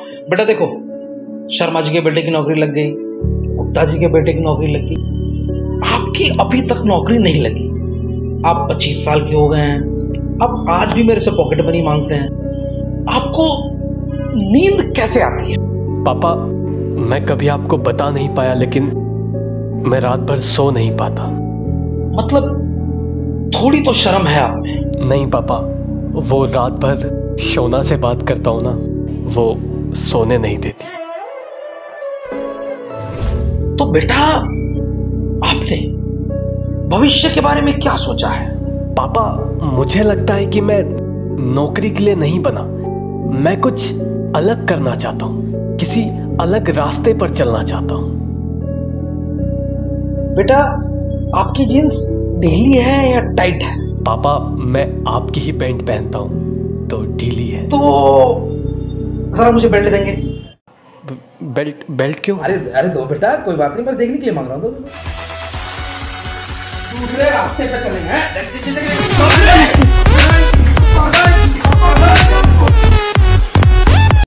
बेटा देखो, शर्मा जी के बेटे की नौकरी लग गई, गुप्ता जी के बेटे की नौकरी लग गई, आपकी अभी तक नौकरी नहीं लगी। आप 25 साल के हो गए हैं, अब आज भी मेरे से पॉकेट मनी मांगते हैं। आपको नींद कैसे आती है? पापा, मैं कभी आपको बता नहीं पाया, लेकिन मैं रात भर सो नहीं पाता। मतलब थोड़ी तो शर्म है आप में। नहीं पापा, वो रात भर शोना से बात करता हूं ना, वो सोने नहीं देती। तो बेटा आपने भविष्य के बारे में क्या सोचा है? पापा, मुझे लगता है कि मैं नौकरी के लिए नहीं बना, मैं कुछ अलग करना चाहता हूँ, किसी अलग रास्ते पर चलना चाहता हूँ। बेटा आपकी जीन्स ढीली है या टाइट है? पापा, मैं आपकी ही पैंट पहनता हूँ तो ढीली है। तो जरा मुझे बेल्ट देंगे? बेल्ट क्यों? अरे दो बेटा, कोई बात नहीं, बस देखने के लिए मांग रहा हूँ। दूसरे रास्ते पे चलेंगे।